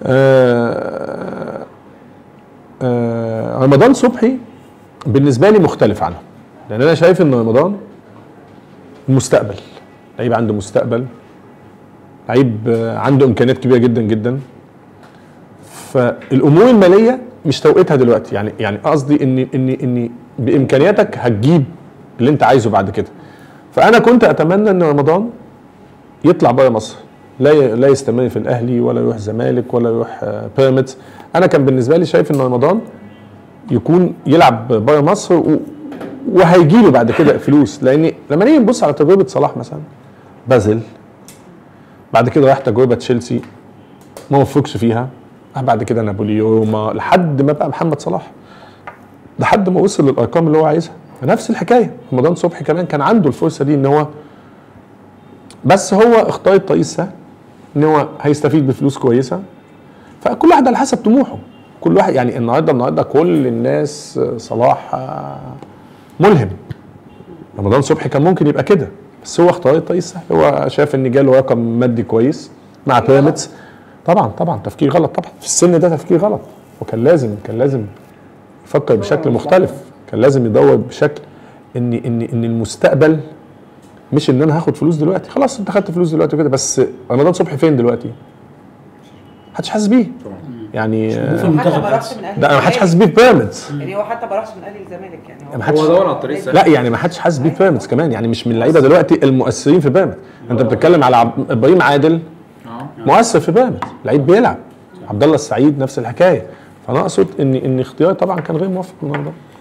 رمضان صبحي بالنسبه لي مختلف عنه، لان انا شايف ان رمضان المستقبل، لعيب عنده مستقبل، لعيب عنده امكانيات كبيره جدا جدا. فالامور الماليه مش توقيتها دلوقتي، يعني قصدي ان بامكانياتك هتجيب اللي انت عايزه بعد كده. فانا كنت اتمنى ان رمضان يطلع بره مصر، لا يستمر في الاهلي ولا يروح الزمالك ولا يروح بيراميدز. انا كان بالنسبه لي شايف ان رمضان يكون يلعب بره مصر وهيجي له بعد كده فلوس، لان لما نيجي نبص على تجربه صلاح مثلا، بازل، بعد كده راح تجربه تشيلسي ما وفقش فيها، بعد كده نابولي، روما، لحد ما بقى محمد صلاح، لحد ما وصل للارقام اللي هو عايزها. نفس الحكايه رمضان صبحي كمان كان عنده الفرصه دي، ان هو بس هو اختار الطريق السهل، ان هو هيستفيد بفلوس كويسه. فكل واحد على حسب طموحه، كل واحد يعني النهارده كل الناس صلاح ملهم. رمضان صبحي كان ممكن يبقى كده، بس هو اختار الطريق السهل، هو شاف ان جاله رقم مادي كويس مع بيراميدز. طبعا تفكير غلط، طبعا في السن ده تفكير غلط، وكان لازم يفكر بشكل مختلف، كان لازم يدور بشكل ان المستقبل مش ان انا هاخد فلوس دلوقتي. خلاص انت خدت فلوس دلوقتي وكده، بس رمضان صبحي فين دلوقتي؟ محدش حاسس بيه يعني. حتى ما راحش من اهلي، ده ما حدش حاسس بيه في بيراميدز، يعني هو حتى ما راحش من اهلي الزمالك، يعني هو دور على الطريق السهل. لا يعني ما حدش حاسس بيه في بيراميدز كمان، يعني مش من اللعيبه دلوقتي المؤثرين في بيراميدز. انت بتتكلم على ابراهيم عادل مؤثر في بيراميدز، لعيب بيلعب. عبد الله السعيد نفس الحكايه. فانا اقصد ان اختياري طبعا كان غير موفق النهارده.